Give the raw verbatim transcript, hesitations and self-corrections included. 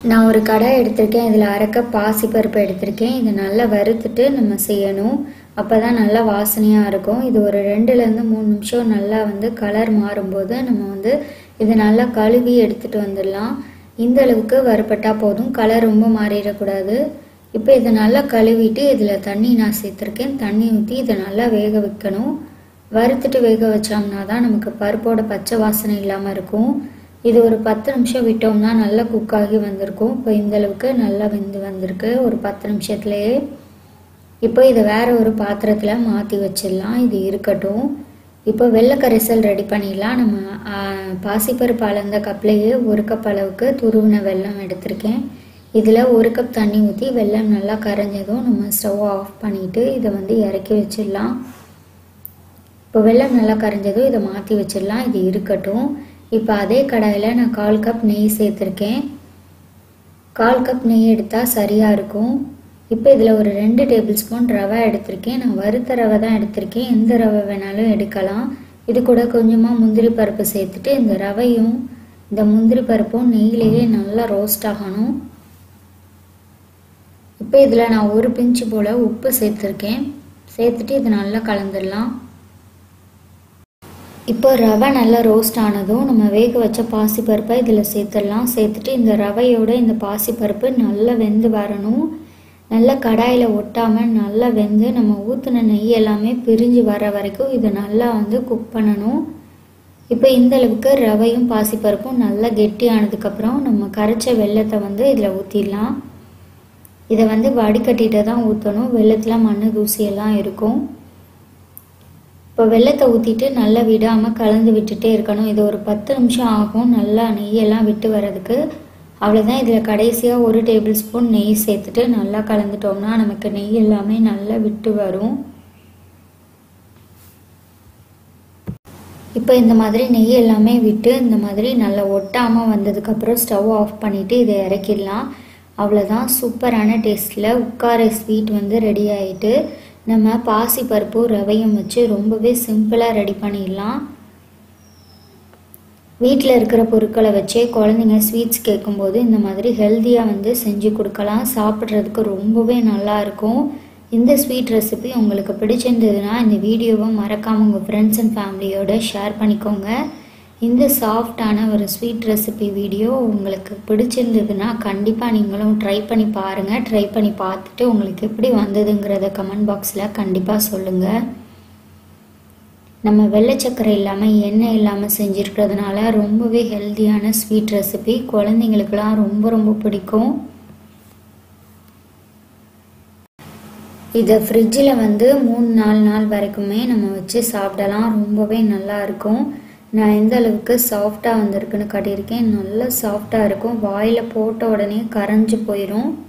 நான் ஒரு கடாய் எடுத்திருக்கேன். இதில் அரை கப் பாசிப்பருப்பு எடுத்திருக்கேன். இதை நல்லா வறுத்துட்டு நம்ம செய்யணும். அப்போ தான் நல்லா வாசனையாக இருக்கும். இது ஒரு ரெண்டுலேருந்து மூணு நிமிஷம் நல்லா வந்து கலர் மாறும்போது நம்ம வந்து இதை நல்லா கழுவி எடுத்துகிட்டு வந்துடலாம். இந்த அளவுக்கு வறுப்பட்டால் போதும், கலர் ரொம்ப மாறிடக்கூடாது. இப்போ இதை நல்லா கழுவிட்டு இதில் தண்ணி நான் சேர்த்துருக்கேன். தண்ணி ஊற்றி இதை நல்லா வேக வைக்கணும். வறுத்துட்டு வேக வச்சோம்னா தான் நமக்கு பருப்போட பச்சை வாசனை இல்லாமல் இருக்கும். இது ஒரு பத்து நிமிஷம் விட்டோம்னா நல்லா குக் ஆகி வந்திருக்கும். இப்போ இந்தளவுக்கு நல்லா வெந்து வந்திருக்கு ஒரு பத்து நிமிஷத்துலேயே. இப்போ இதை வேறு ஒரு பாத்திரத்தில் மாற்றி வச்சிடலாம். இது இருக்கட்டும். இப்போ வெள்ளை கரைசல் ரெடி பண்ணிடலாம். நம்ம பாசிப்பருப்பு அளந்த கப்லேயே ஒரு கப் அளவுக்கு துருவின வெல்லம் எடுத்திருக்கேன். இதில் ஒரு கப் தண்ணி ஊற்றி வெல்லம் நல்லா கரைஞ்சதும் நம்ம ஸ்டவ் ஆஃப் பண்ணிவிட்டு இதை வந்து இறக்கி வச்சிடலாம். இப்போ வெல்லம் நல்லா கரைஞ்சதும் இதை மாற்றி வச்சிடலாம். இது இருக்கட்டும். இப்போ அதே கடாயில் நான் கால் கப் நெய் சேர்த்துருக்கேன். கால் கப் நெய் எடுத்தால் சரியாக இருக்கும். இப்போ இதில் ஒரு ரெண்டு டேபிள் ஸ்பூன் ரவை எடுத்திருக்கேன். நான் வறுத்த ரவை தான் எடுத்திருக்கேன். எந்த ரவை வேணாலும் எடுக்கலாம். இது கூட கொஞ்சமாக முந்திரி பருப்பு சேர்த்துட்டு இந்த ரவையும் இந்த முந்திரி பருப்பும் நெய்யிலேயே நல்லா ரோஸ்ட் ஆகணும். இப்போ இதில் நான் ஒரு பிஞ்சு போல் உப்பு சேர்த்துருக்கேன். சேர்த்துட்டு இதை நல்லா கலந்துடலாம். இப்போ ரவை நல்லா ரோஸ்ட் ஆனதும் நம்ம வேக வச்ச பாசிப்பருப்பை இதில் சேர்த்துடலாம். சேர்த்துட்டு இந்த ரவையோட இந்த பாசிப்பருப்பு நல்லா வெந்து வரணும். நல்லா கடாயில் ஒட்டாமல் நல்லா வெந்து நம்ம ஊற்றின நெய் எல்லாமே பிரிஞ்சு வர வரைக்கும் இதை நல்லா வந்து குக் பண்ணணும். இப்போ இந்தளவுக்கு ரவையும் பாசிப்பருப்பும் நல்லா கெட்டியானதுக்கப்புறம் நம்ம கரைச்ச வெல்லத்தை வந்து இதில் ஊற்றிடலாம். இதை வந்து வடிகட்டிட்டு தான் ஊற்றணும். வெல்லத்தில் மண் தூசியெல்லாம் இருக்கும். இப்போ வெல்லத்தை ஊற்றிட்டு நல்லா விடாமல் கலந்து விட்டுட்டே இருக்கணும். இது ஒரு பத்து நிமிஷம் ஆகும் நல்லா நெய்யெல்லாம் விட்டு வர்றதுக்கு. அவ்வளோதான். இதில் கடைசியாக ஒரு டேபிள் ஸ்பூன் நெய் சேர்த்துட்டு நல்லா கலந்துட்டோம்னா நமக்கு நெய் எல்லாமே நல்லா விட்டு வரும். இப்போ இந்த மாதிரி நெய் எல்லாமே விட்டு இந்த மாதிரி நல்லா ஒட்டாமல் வந்ததுக்கப்புறம் ஸ்டவ் ஆஃப் பண்ணிவிட்டு இதை இறக்கிடலாம். அவ்வளோதான். சூப்பரான டேஸ்ட்டில் உட்கார ஸ்வீட் வந்து ரெடி ஆகிட்டு நம்ம பாசிப்பருப்பு ரவையும் வச்சு ரொம்பவே சிம்பிளாக ரெடி பண்ணிடலாம். வீட்டில் இருக்கிற பொருட்களை வச்சே குழந்தைங்க ஸ்வீட்ஸ் கேட்கும்போது இந்த மாதிரி ஹெல்த்தியாக வந்து செஞ்சு கொடுக்கலாம். சாப்பிட்றதுக்கு ரொம்பவே நல்லாயிருக்கும். இந்த ஸ்வீட் ரெசிபி உங்களுக்கு பிடிச்சிருந்ததுன்னா இந்த வீடியோவை மறக்காமல் உங்கள் ஃப்ரெண்ட்ஸ் அண்ட் ஃபேமிலியோடு ஷேர் பண்ணிக்கோங்க. இந்த சாஃப்டான ஒரு ஸ்வீட் ரெசிபி வீடியோ உங்களுக்கு பிடிச்சிருந்ததுன்னா கண்டிப்பாக நீங்களும் ட்ரை பண்ணி பாருங்கள். ட்ரை பண்ணி பார்த்துட்டு உங்களுக்கு எப்படி வந்ததுங்கிறத கமெண்ட் பாக்ஸில் கண்டிப்பாக சொல்லுங்கள். நம்ம வெள்ளை சக்கரை இல்லாமல் எண்ணெய் இல்லாமல் செஞ்சுருக்கிறதுனால ரொம்பவே ஹெல்த்தியான ஸ்வீட் ரெசிபி. குழந்தைங்களுக்கெல்லாம் ரொம்ப ரொம்ப பிடிக்கும். இதை ஃப்ரிட்ஜில் வந்து மூணு நாலு நாள் வரைக்குமே நம்ம வச்சு சாப்பிடலாம். ரொம்பவே நல்லா இருக்கும். நான் எந்த அளவுக்கு சாஃப்டாக வந்திருக்குன்னு காட்டியிருக்கேன். நல்லா சாஃப்டாக இருக்கும். வாயில் போட்ட உடனே கரைஞ்சி போயிடும்.